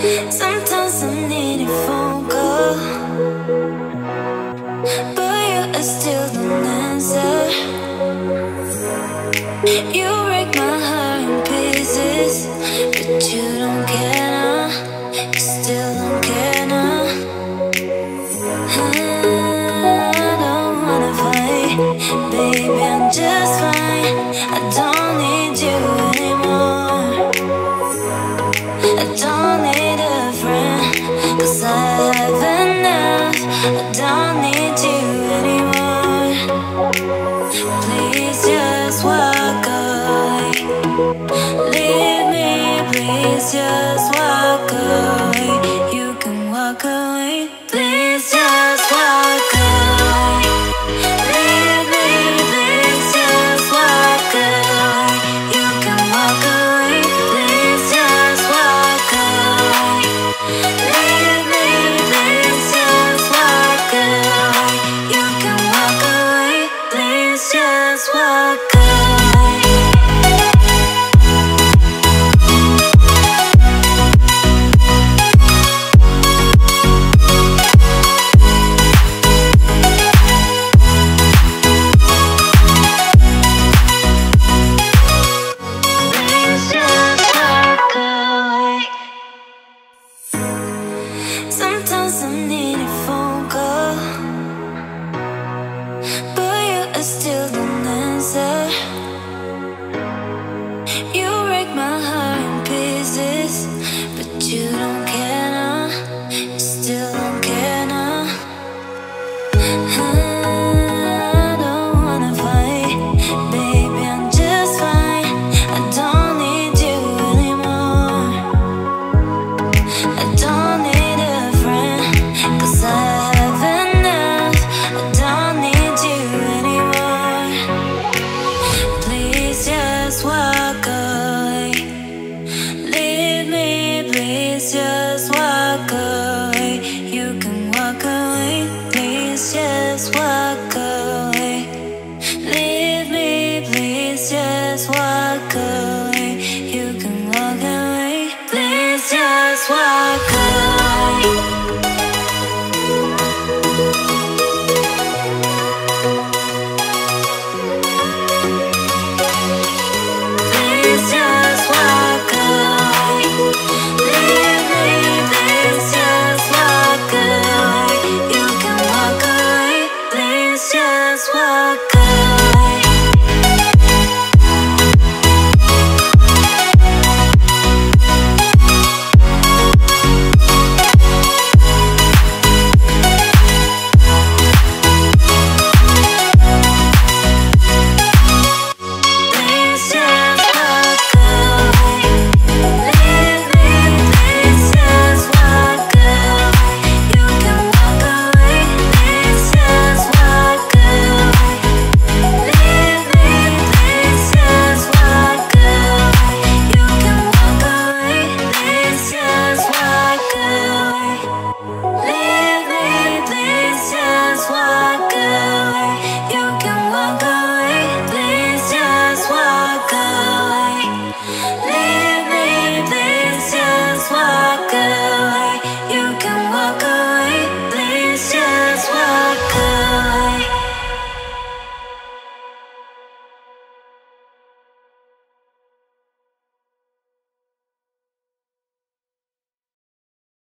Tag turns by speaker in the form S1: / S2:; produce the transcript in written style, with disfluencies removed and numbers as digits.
S1: Sometimes I need a phone call, but you still don't answer. You break my heart in pieces, but you don't care now. You still don't care now. I don't wanna fight, baby, I'm just fine. I don't need you anymore. I don't need a friend, 'cause I have enough. I don't need you anymore. Please just walk away. Leave me, please just